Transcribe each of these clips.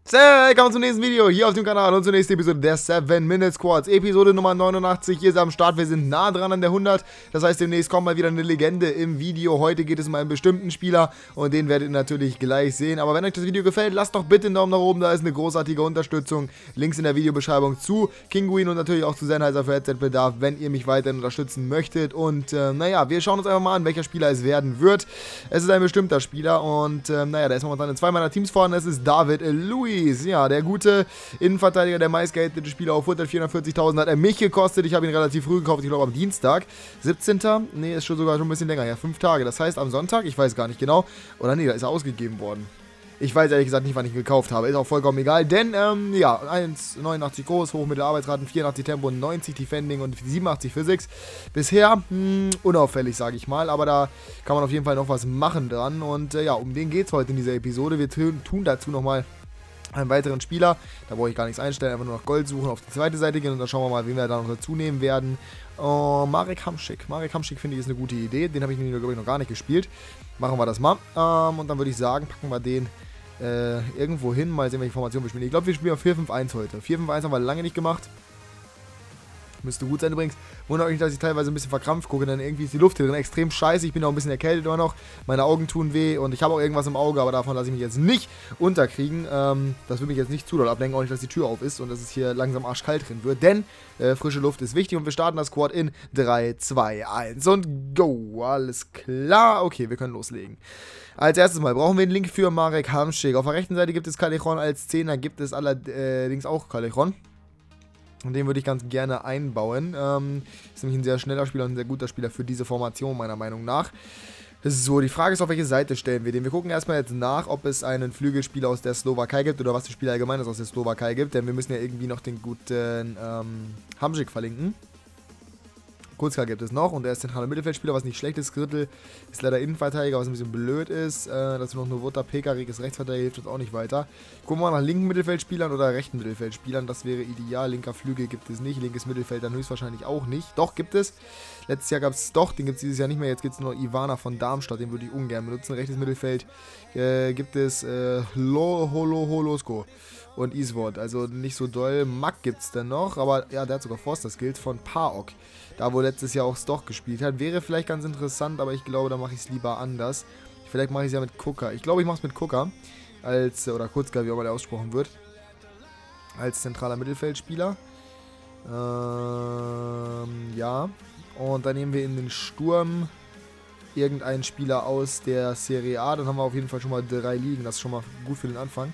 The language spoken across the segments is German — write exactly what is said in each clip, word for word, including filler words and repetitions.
Willkommen zum nächsten Video hier auf dem Kanal und zur nächsten Episode der seven Minute Squads. Episode Nummer neunundachtzig, hier ist am Start, wir sind nah dran an der hundert. Das heißt, demnächst kommt mal wieder eine Legende im Video. Heute geht es um einen bestimmten Spieler und den werdet ihr natürlich gleich sehen. Aber wenn euch das Video gefällt, lasst doch bitte einen Daumen nach oben, da ist eine großartige Unterstützung. Links in der Videobeschreibung zu Kinguin und natürlich auch zu Sennheiser für Headset-Bedarf, wenn ihr mich weiterhin unterstützen möchtet. Und äh, naja, wir schauen uns einfach mal an, welcher Spieler es werden wird. Es ist ein bestimmter Spieler und äh, naja, der ist momentan in zwei meiner Teams vorhanden. Es ist David Luiz. Ja, der gute Innenverteidiger, der meistgehatete Spieler auf vierhundertvierundvierzigtausend hat er mich gekostet. Ich habe ihn relativ früh gekauft, ich glaube am Dienstag. siebzehnten Ne, ist schon sogar schon ein bisschen länger. Ja, fünf Tage. Das heißt am Sonntag, ich weiß gar nicht genau. Oder nee, da ist er ausgegeben worden. Ich weiß ehrlich gesagt nicht, wann ich ihn gekauft habe. Ist auch vollkommen egal, denn, ähm, ja, eins Komma neunundachtzig groß, Hochmittelarbeitsraten, vierundachtzig Tempo, neunzig Defending und siebenundachtzig Physics. Bisher, hm, unauffällig, sage ich mal, aber da kann man auf jeden Fall noch was machen dran. Und, äh, ja, um den geht es heute in dieser Episode. Wir tun dazu nochmal einen weiteren Spieler, da brauche ich gar nichts einstellen, einfach nur nach Gold suchen, auf die zweite Seite gehen und dann schauen wir mal, wen wir da noch dazu nehmen werden. Oh, Marek Hamšík. Marek Hamšík finde ich ist eine gute Idee, den habe ich, glaube ich, noch gar nicht gespielt. Machen wir das mal. Ähm, und dann würde ich sagen, packen wir den äh, irgendwo hin, mal sehen, welche Formation wir spielen. Ich glaube, wir spielen auf vier fünf eins heute. vier fünf eins haben wir lange nicht gemacht. Müsste gut sein übrigens. Wundert euch nicht, dass ich teilweise ein bisschen verkrampft gucke, denn irgendwie ist die Luft hier drin extrem scheiße. Ich bin auch ein bisschen erkältet immer noch. Meine Augen tun weh und ich habe auch irgendwas im Auge, aber davon lasse ich mich jetzt nicht unterkriegen. Ähm, das würde mich jetzt nicht zu doll ablenken, auch nicht, dass die Tür auf ist und dass es hier langsam arschkalt drin wird. Denn äh, frische Luft ist wichtig und wir starten das Squad in drei, zwei, eins und go. Alles klar. Okay, wir können loslegen. Als erstes mal brauchen wir einen Link für Marek Hamšík. Auf der rechten Seite gibt es Callejon als Zehner, gibt es allerdings auch Callejon. Und den würde ich ganz gerne einbauen. Ähm, ist nämlich ein sehr schneller Spieler und ein sehr guter Spieler für diese Formation, meiner Meinung nach. So, die Frage ist, auf welche Seite stellen wir den. Wir gucken erstmal jetzt nach, ob es einen Flügelspieler aus der Slowakei gibt oder was die Spieler allgemein aus der Slowakei gibt. Denn wir müssen ja irgendwie noch den guten ähm, Hamšík verlinken. Kurzka gibt es noch und er ist zentraler Mittelfeldspieler, was nicht schlecht ist. Gürtel ist leider Innenverteidiger, was ein bisschen blöd ist. Äh, dazu noch eine Wutter, Pekarik ist Rechtsverteidiger, hilft uns auch nicht weiter. Gucken wir mal nach linken Mittelfeldspielern oder rechten Mittelfeldspielern, das wäre ideal. Linker Flügel gibt es nicht, linkes Mittelfeld dann höchstwahrscheinlich auch nicht. Doch, gibt es. Letztes Jahr gab es doch, den gibt es dieses Jahr nicht mehr. Jetzt gibt es nur Ivana von Darmstadt, den würde ich ungern benutzen. Rechtes Mittelfeld äh, gibt es äh, Holo, Holo, Holosko und Iswort, also nicht so doll. Mack gibt es dann noch, aber ja, der hat sogar Forster-Skills von Paok. Da, wo letztes Jahr auch Stoch gespielt hat. Wäre vielleicht ganz interessant, aber ich glaube, da mache ich es lieber anders. Vielleicht mache ich es ja mit Kuka. Ich glaube, ich mache es mit Kuka. Als, oder Kurzka, wie auch immer der ausgesprochen wird. Als zentraler Mittelfeldspieler. Ähm, ja. Und dann nehmen wir in den Sturm irgendeinen Spieler aus der Serie A. Dann haben wir auf jeden Fall schon mal drei liegen. Das ist schon mal gut für den Anfang.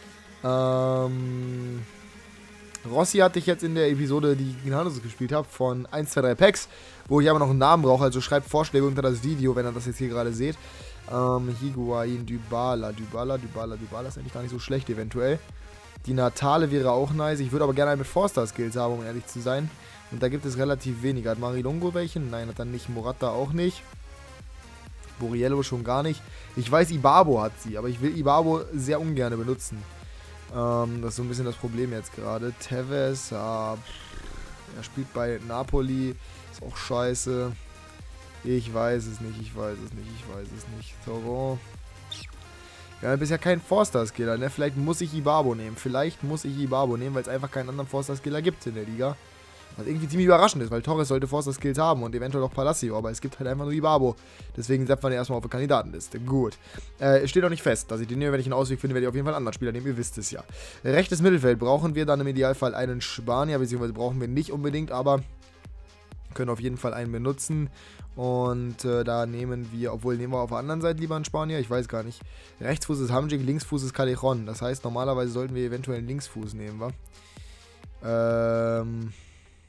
Ähm... Rossi hatte ich jetzt in der Episode, die ich genauso gespielt habe, von eins, zwei, drei Packs, wo ich aber noch einen Namen brauche, also schreibt Vorschläge unter das Video, wenn ihr das jetzt hier gerade seht. Ähm, Higuain, Dybala, Dybala, Dybala, Dybala ist eigentlich gar nicht so schlecht eventuell. Die Natale wäre auch nice, ich würde aber gerne einen mit Forster-Skills haben, um ehrlich zu sein. Und da gibt es relativ wenige. Hat Marilongo welche? Nein, hat er nicht. Morata auch nicht. Borriello schon gar nicht. Ich weiß, Ibabo hat sie, aber ich will Ibabo sehr ungern benutzen. Ähm, das ist so ein bisschen das Problem jetzt gerade. Tevez, ja, pff, er spielt bei Napoli, ist auch scheiße. Ich weiß es nicht, ich weiß es nicht, ich weiß es nicht. Toro. Ja, bisher kein Forster-Skiller, ne? Vielleicht muss ich Ibabo nehmen. Vielleicht muss ich Ibabo nehmen, weil es einfach keinen anderen Forster-Skiller gibt in der Liga. Was irgendwie ziemlich überraschend ist, weil Torres sollte Forster-Skills haben und eventuell auch Palacio, aber es gibt halt einfach nur Ibabo. Deswegen setzt man ihn erstmal auf die Kandidatenliste. Gut. Äh, steht auch nicht fest, dass ich den nehme, wenn ich einen Ausweg finde, werde ich auf jeden Fall einen anderen Spieler nehmen, ihr wisst es ja. Rechtes Mittelfeld brauchen wir dann im Idealfall einen Spanier, beziehungsweise brauchen wir nicht unbedingt, aber können auf jeden Fall einen benutzen. Und äh, da nehmen wir, obwohl nehmen wir auf der anderen Seite lieber einen Spanier, ich weiß gar nicht. Rechtsfuß ist Hamšík, Linksfuß ist Callejon. Das heißt, normalerweise sollten wir eventuell einen Linksfuß nehmen, wa? Ähm...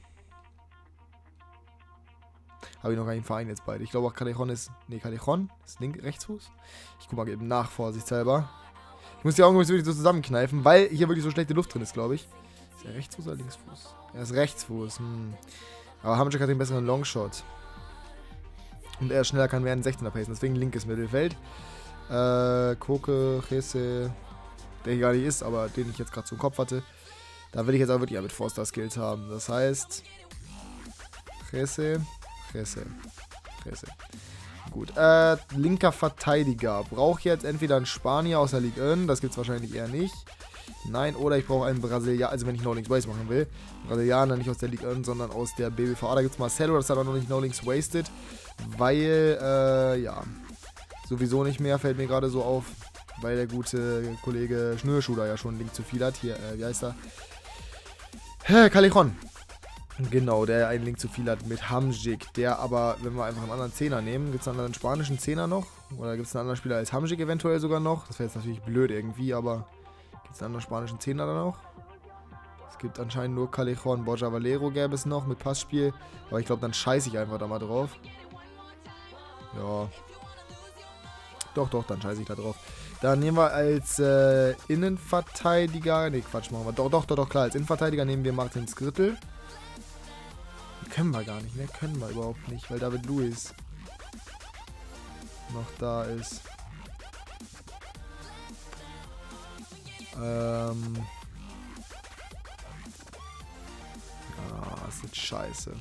Habe ich noch keinen Verein jetzt beide. Ich glaube auch Callejon ist... Ne, Callejon ist Link, Rechtsfuß. Ich gucke mal eben nach, vorsichtshalber. Ich muss die Augen wirklich so zusammenkneifen, weil hier wirklich so schlechte Luft drin ist, glaube ich. Ist er Rechtsfuß oder Linksfuß? Er ist Rechtsfuß. Hm. Aber Hamšík hat den besseren Longshot. Und er schneller kann werden sechzehner pacen. Deswegen linkes Mittelfeld. Äh, Koke, Jesse, der hier gar nicht ist, aber den ich jetzt gerade so im Kopf hatte. Da will ich jetzt auch wirklich mit Forster-Skills haben. Das heißt... Jesse... Fresse. Fresse. Gut. Äh, linker Verteidiger. Brauche ich jetzt entweder einen Spanier aus der Ligue eins. Das gibt es wahrscheinlich eher nicht. Nein, oder ich brauche einen Brasilianer, also wenn ich No Links Wasted machen will. Brasilianer, nicht aus der Liga, sondern aus der B B V A. Da gibt es Marcelo, das hat auch noch nicht No Links Wasted. Weil, äh, ja, sowieso nicht mehr, fällt mir gerade so auf. Weil der gute Kollege Schnürschuh da ja schon einen Link zu viel hat. Hier, äh, wie heißt er? Hä, Callejon. Genau, der einen Link zu viel hat mit Hamsik. Der aber, wenn wir einfach einen anderen Zehner nehmen, gibt es einen anderen spanischen Zehner noch? Oder gibt es einen anderen Spieler als Hamsik eventuell sogar noch? Das wäre jetzt natürlich blöd irgendwie, aber gibt es einen anderen spanischen Zehner da noch? Es gibt anscheinend nur Callejon. Borja Valero gäbe es noch mit Passspiel. Aber ich glaube, dann scheiße ich einfach da mal drauf. Ja. Doch, doch, dann scheiße ich da drauf. Dann nehmen wir als äh, Innenverteidiger. Ne, Quatsch, machen wir. Doch, doch, doch, doch, klar. Als Innenverteidiger nehmen wir Martin Skrittel. Können wir gar nicht, ne? Können wir überhaupt nicht, weil David Luiz noch da ist. Ähm. Ah, das ist scheiße.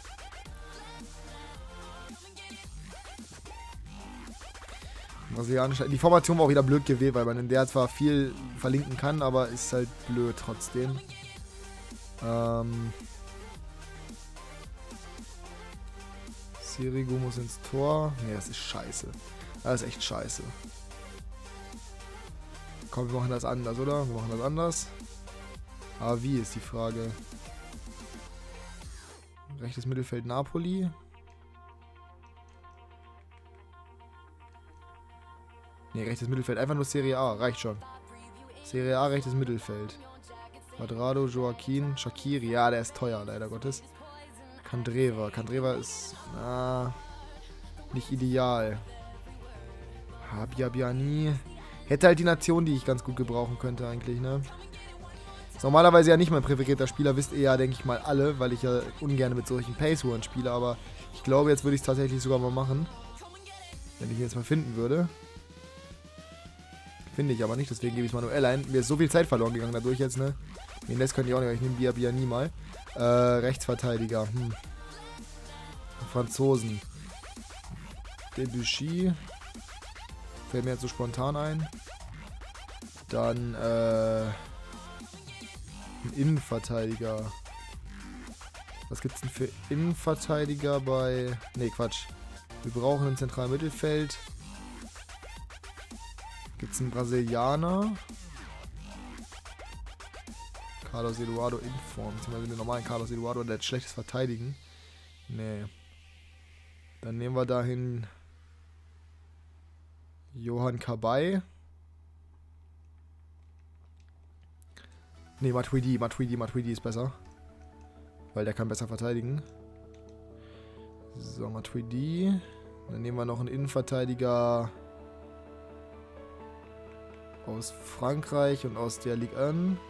Brasilianischer. Die Formation war auch wieder blöd gewählt, weil man in der zwar viel verlinken kann, aber ist halt blöd trotzdem. Ähm. Sirigu muss ins Tor. Ne, das ist scheiße. Das ist echt scheiße. Komm, wir machen das anders, oder? Wir machen das anders. Aber wie ist die Frage? Rechtes Mittelfeld Napoli. Ne, rechtes Mittelfeld. Einfach nur Serie A. Reicht schon. Serie A, rechtes Mittelfeld. Quadrado, Joaquin, Shaqiri. Ja, der ist teuer, leider Gottes. Candreva. Candreva ist na, nicht ideal. Habiabiani. Hätte halt die Nation, die ich ganz gut gebrauchen könnte eigentlich, ne? Ist normalerweise ja nicht mein präferierter Spieler, wisst ihr ja, denke ich mal, alle, weil ich ja ungern mit solchen Pace-Huren spiele, aber ich glaube, jetzt würde ich es tatsächlich sogar mal machen. Wenn ich ihn jetzt mal finden würde. Finde ich aber nicht, deswegen gebe ich es manuell ein. Mir ist so viel Zeit verloren gegangen dadurch jetzt, ne? Den Rest könnte ich auch nicht, ich nehme Biabiani mal. Äh, Rechtsverteidiger. Hm. Franzosen. Debuchy. Fällt mir jetzt so spontan ein. Dann, äh... ein Innenverteidiger. Was gibt's denn für Innenverteidiger bei... Ne, Quatsch. Wir brauchen im zentralen Mittelfeld. Gibt's einen Brasilianer? Carlos Eduardo in Form. Beziehungsweise den normalen Carlos Eduardo, der hat schlechtes Verteidigen. Nee. Dann nehmen wir dahin Johan Kabay. Ne, Matuidi, Matuidi, Matuidi ist besser. Weil der kann besser verteidigen. So, Matuidi. Dann nehmen wir noch einen Innenverteidiger aus Frankreich und aus der Ligue eins.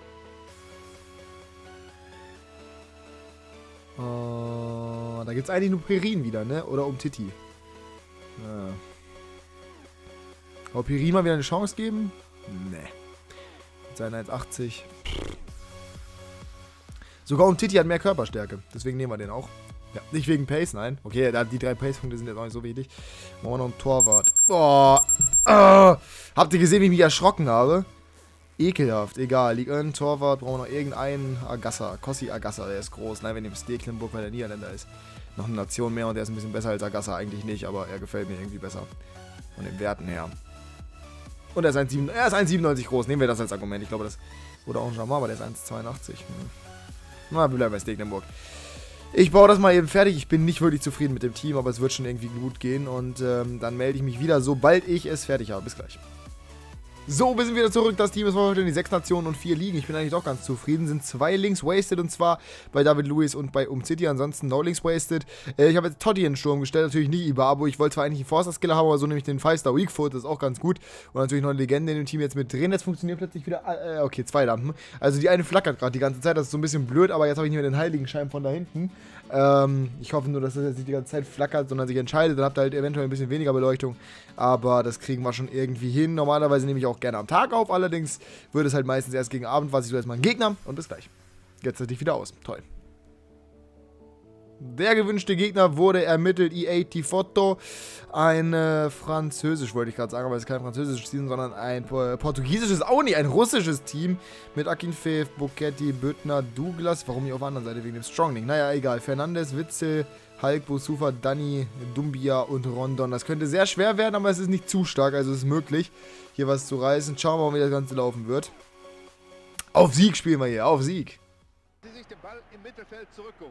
Uh, da gibt es eigentlich nur Perin wieder, ne? Oder Umtiti. Ja. Aber Perin mal wieder eine Chance geben? Ne. Mit seinen eins achtzig. Sogar Umtiti hat mehr Körperstärke. Deswegen nehmen wir den auch. Ja, nicht wegen Pace, nein. Okay, die drei Pace-Punkte sind jetzt auch nicht so wichtig. Machen wir noch einen Torwart. Boah. Oh. Habt ihr gesehen, wie ich mich erschrocken habe? Ekelhaft, egal. Ligue eins, Torwart, brauchen wir noch irgendeinen. Agassa, Kossi Agassa, der ist groß. Nein, wir nehmen Stekelenburg, weil der Niederländer ist. Noch eine Nation mehr und der ist ein bisschen besser als Agassa. Eigentlich nicht, aber er gefällt mir irgendwie besser. Von den Werten her. Und er ist eins Komma siebenundneunzig groß. Nehmen wir das als Argument. Ich glaube, das. Oder auch ein Jamar, aber der ist eins Komma zweiundachtzig. Hm. Na, wir bleiben bei Stekelenburg. Ich baue das mal eben fertig. Ich bin nicht wirklich zufrieden mit dem Team, aber es wird schon irgendwie gut gehen. Und ähm, dann melde ich mich wieder, sobald ich es fertig habe. Bis gleich. So, wir sind wieder zurück. Das Team ist heute in die sechs Nationen und vier Ligen. Ich bin eigentlich doch ganz zufrieden. Sind zwei Links wasted und zwar bei David Luiz und bei Umtiti. Ansonsten no Links wasted. Äh, ich habe jetzt Totti in den Sturm gestellt. Natürlich nicht Ibarbo. Ich wollte zwar eigentlich einen Forster-Skiller haben, aber so nehme ich den Five-Star Weakfoot. Das ist auch ganz gut. Und natürlich noch eine Legende in dem Team jetzt mit drin. Jetzt funktioniert plötzlich wieder. Äh, okay, zwei Lampen. Also die eine flackert gerade die ganze Zeit. Das ist so ein bisschen blöd, aber jetzt habe ich nicht mehr den Heiligenschein von da hinten. Ähm, ich hoffe nur, dass das jetzt nicht die ganze Zeit flackert, sondern sich entscheidet. Dann habt ihr halt eventuell ein bisschen weniger Beleuchtung. Aber das kriegen wir schon irgendwie hin. Normalerweise nehme ich auch gerne am Tag auf. Allerdings würde es halt meistens erst gegen Abend, was ich so erstmal einen Gegner. Und bis gleich. Jetzt setze ich wieder aus. Toll. Der gewünschte Gegner wurde ermittelt. E A Tifoto. Ein äh, französisch, wollte ich gerade sagen, aber es ist kein französisches Team, sondern ein äh, portugiesisches, auch nicht, ein russisches Team. Mit Akinfeev, Boketti, Büttner, Douglas. Warum nicht auf der anderen Seite? Wegen dem Strongling. Naja, egal. Fernandes, Witzel, Hulk, Boussoufa, Dani, Dumbia und Rondon. Das könnte sehr schwer werden, aber es ist nicht zu stark, also es ist möglich, hier was zu reißen. Schauen wir mal, wie das Ganze laufen wird. Auf Sieg spielen wir hier, auf Sieg. Sie sich den Ball im Mittelfeld zurückgeholt.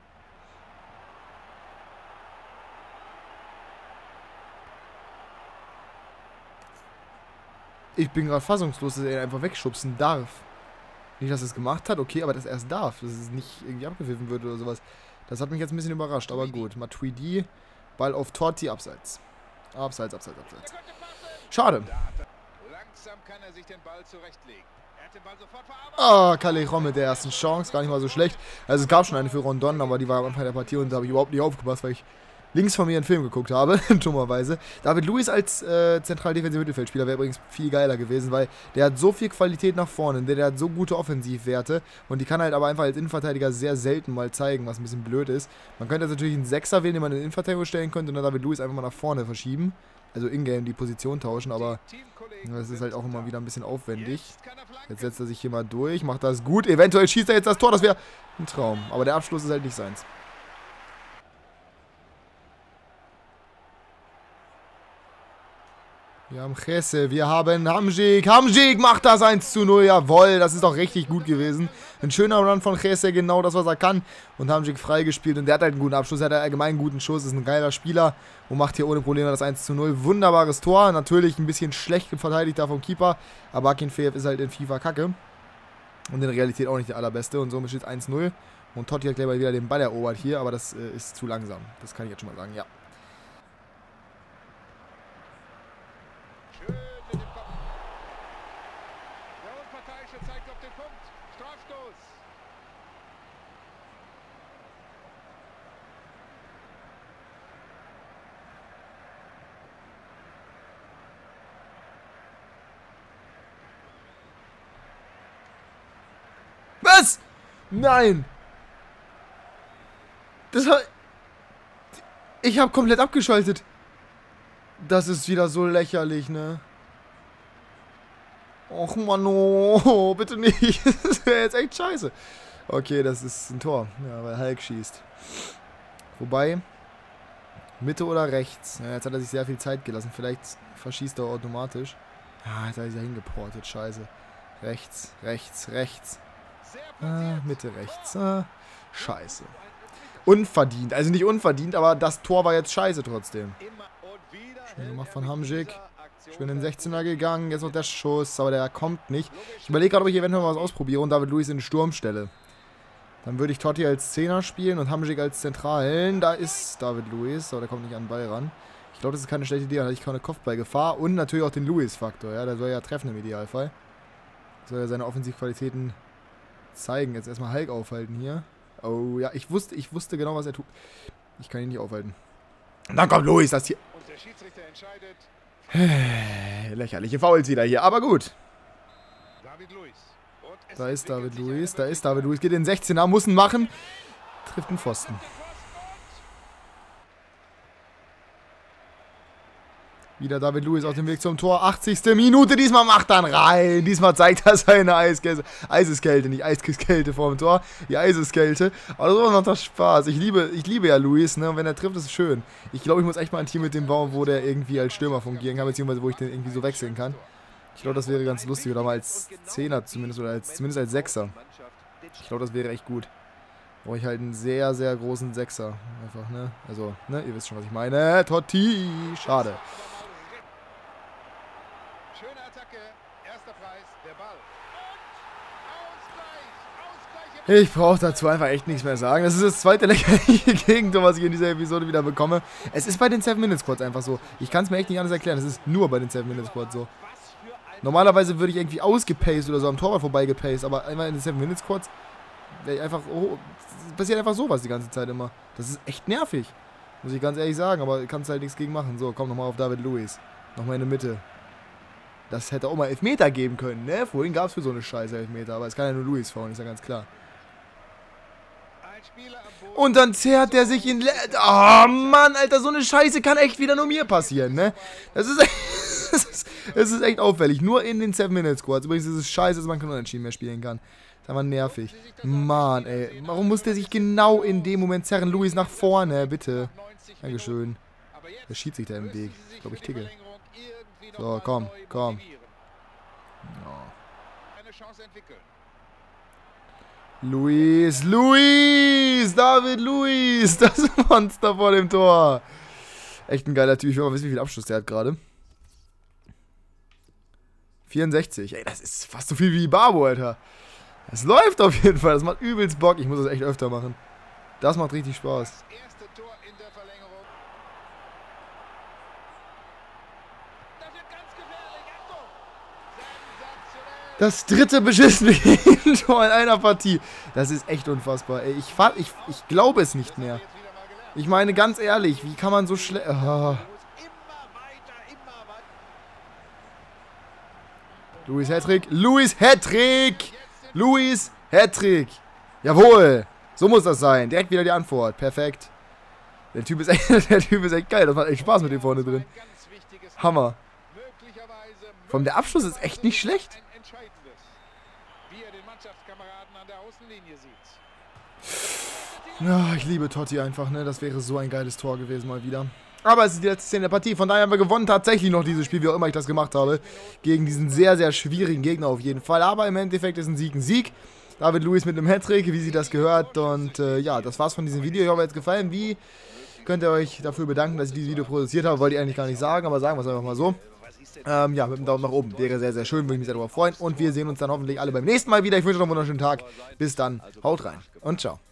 Ich bin gerade fassungslos, dass er ihn einfach wegschubsen darf. Nicht, dass er es gemacht hat, okay, aber dass er es darf. Dass es nicht irgendwie abgepfiffen wird oder sowas. Das hat mich jetzt ein bisschen überrascht, aber gut. Matuidi, Ball auf Totti, abseits. Abseits, abseits, abseits. Schade. Langsam kann er sich den Ball zurechtlegen. Er hat den Ball sofort verarbeitet. Ah, Callejon mit der ersten Chance, gar nicht mal so schlecht. Also es gab schon eine für Rondon, aber die war am Anfang der Partie und da habe ich überhaupt nicht aufgepasst, weil ich links von mir einen Film geguckt habe, dummerweise. David Luiz als äh, zentral defensiver Mittelfeldspieler wäre übrigens viel geiler gewesen, weil der hat so viel Qualität nach vorne, der, der hat so gute Offensivwerte und die kann halt aber einfach als Innenverteidiger sehr selten mal zeigen, was ein bisschen blöd ist. Man könnte jetzt natürlich einen Sechser wählen, den man in den Innenverteidigung stellen könnte und dann David Luiz einfach mal nach vorne verschieben. Also in-game die Position tauschen, aber das ist halt auch immer wieder ein bisschen aufwendig. Jetzt setzt er sich hier mal durch, macht das gut. Eventuell schießt er jetzt das Tor, das wäre ein Traum. Aber der Abschluss ist halt nicht seins. Wir haben Chesse, wir haben Hamsik. Hamsik macht das eins zu null. Jawohl, das ist doch richtig gut gewesen. Ein schöner Run von Chesse, genau das, was er kann. Und Hamsik freigespielt und der hat halt einen guten Abschluss. Er hat allgemein einen guten Schuss, ist ein geiler Spieler und macht hier ohne Probleme das eins zu null. Wunderbares Tor. Natürlich ein bisschen schlecht verteidigt da vom Keeper. Aber Akinfeev ist halt in FIFA kacke. Und in Realität auch nicht der allerbeste. Und somit steht eins null. Und Totti hat gleich mal wieder den Ball erobert hier. Aber das äh, ist zu langsam. Das kann ich jetzt schon mal sagen, ja. Zeigt auf den Punkt. Strafstoß. Was? Nein. Das war... Ich habe komplett abgeschaltet. Das ist wieder so lächerlich, ne? Och, Mann, oh, bitte nicht. Das wäre jetzt echt scheiße. Okay, das ist ein Tor. Ja, weil Hulk schießt. Wobei, Mitte oder rechts? Ja, jetzt hat er sich sehr viel Zeit gelassen. Vielleicht verschießt er automatisch. Ah, jetzt hat er sich ja hingeportet. Scheiße. Rechts, rechts, rechts. Ah, Mitte, rechts. Ah, scheiße. Unverdient. Also nicht unverdient, aber das Tor war jetzt scheiße trotzdem. Schön gemacht von Hamsik. Schön in den sechzehner gegangen, jetzt noch der Schuss, aber der kommt nicht. Ich überlege gerade, ob ich eventuell was ausprobiere und David Luiz in den Sturm stelle. Dann würde ich Totti als Zehner spielen und Hamsik als Zentralen. Da ist David Luiz, aber der kommt nicht an den Ball ran. Ich glaube, das ist keine schlechte Idee, da hatte ich keine Kopfballgefahr und natürlich auch den Luiz-Faktor. Ja, der soll ja treffen im Idealfall. Soll ja seine Offensivqualitäten zeigen. Jetzt erstmal Hulk aufhalten hier. Oh ja, ich wusste, ich wusste genau, was er tut. Ich kann ihn nicht aufhalten. Und dann kommt Luiz, das hier. Und der Schiedsrichter entscheidet. Lächerliche Fouls wieder hier, aber gut. David Luiz. Und Da ist David Luiz, da ist David Luiz. Geht in den sechzehner, muss ihn machen. Trifft einen Pfosten. Wieder David Luiz auf dem Weg zum Tor. achtzigste Minute. Diesmal macht er ihn rein. Diesmal zeigt er seine Eiskälte. Eiseskälte, nicht Eiskälte vor dem Tor. Die Eiseskälte. Aber so macht das Spaß. Ich liebe, ich liebe ja Luiz, ne? Und wenn er trifft, ist es schön. Ich glaube, ich muss echt mal ein Team mit dem bauen, wo der irgendwie als Stürmer fungieren kann, beziehungsweise wo ich den irgendwie so wechseln kann. Ich glaube, das wäre ganz lustig. Oder mal als Zehner zumindest. Oder als, zumindest als Sechser. Ich glaube, das wäre echt gut. Brauche ich halt einen sehr, sehr großen Sechser. Einfach, ne? Also, ne? Ihr wisst schon, was ich meine. Totti. Schade. Schöne Attacke. Erster Preis, der Ball. Und Ausgleich. Ausgleich. Ich brauche dazu einfach echt nichts mehr sagen. Das ist das zweite lächerliche Gegentor, was ich in dieser Episode wieder bekomme. Es ist bei den seven minute squads einfach so. Ich kann es mir echt nicht anders erklären. Es ist nur bei den seven minute squads so. Normalerweise würde ich irgendwie ausgepaced oder so am Torwart vorbeigepaced, aber einmal in den seven minute squads wäre ich einfach... Oh, passiert einfach sowas die ganze Zeit immer. Das ist echt nervig. Muss ich ganz ehrlich sagen, aber kannst halt nichts gegen machen. So, komm nochmal auf David Luiz. Nochmal in der Mitte. Das hätte auch mal Elfmeter geben können, ne? Vorhin gab es für so eine Scheiße Elfmeter, aber es kann ja nur Luiz fahren, ist ja ganz klar. Ein Spieler am Und dann zerrt der sich in... Oh Mann, Alter, so eine Scheiße kann echt wieder nur mir passieren, ne? Das ist echt, das ist, das ist echt auffällig. Nur in den seven minute squads. Übrigens ist es scheiße, dass man kein Unentschieden mehr spielen kann. Das ist aber nervig. Mann, ey. Warum muss der sich genau in dem Moment zerren? Luis nach vorne, bitte. Dankeschön. Der schiebt sich da im Weg. Ich glaube, ich ticke. So, komm, komm. Ja. Luis, Luis, David Luis, das Monster vor dem Tor. Echt ein geiler Typ. Ich will mal wissen, wie viel Abschluss der hat gerade. vierundsechzig. Ey, das ist fast so viel wie Barbo, Alter. Es läuft auf jeden Fall. Das macht übelst Bock. Ich muss das echt öfter machen. Das macht richtig Spaß. Das dritte beschissene Tor in einer Partie. Das ist echt unfassbar. Ey, ich, fahr, ich, ich glaube es nicht mehr. Ich meine, ganz ehrlich, wie kann man so schlecht... Oh. Luis Hattrick. Luis Hattrick. Luis Hattrick. Jawohl. So muss das sein. Direkt wieder die Antwort. Perfekt. Der Typ ist echt, der Typ ist echt geil. Das macht echt Spaß mit dem vorne drin. Hammer. Vor allem der Abschluss ist echt nicht schlecht. Ja, ich liebe Totti einfach, ne? Das wäre so ein geiles Tor gewesen mal wieder. Aber es ist die letzte Szene der Partie. Von daher haben wir gewonnen tatsächlich noch dieses Spiel, wie auch immer ich das gemacht habe. Gegen diesen sehr, sehr schwierigen Gegner auf jeden Fall. Aber im Endeffekt ist ein Sieg ein Sieg. David Luis mit einem Hattrick, wie sie das gehört. Und äh, ja, das war's von diesem Video. Ich hoffe, euch hat es gefallen. Wie könnt ihr euch dafür bedanken, dass ich dieses Video produziert habe? Wollte ich eigentlich gar nicht sagen, aber sagen wir es einfach mal so. Ähm, ja, mit einem Daumen nach oben. Wäre sehr, sehr schön. Würde ich mich sehr darüber freuen. Und wir sehen uns dann hoffentlich alle beim nächsten Mal wieder. Ich wünsche euch noch einen wunderschönen Tag. Bis dann. Haut rein und ciao.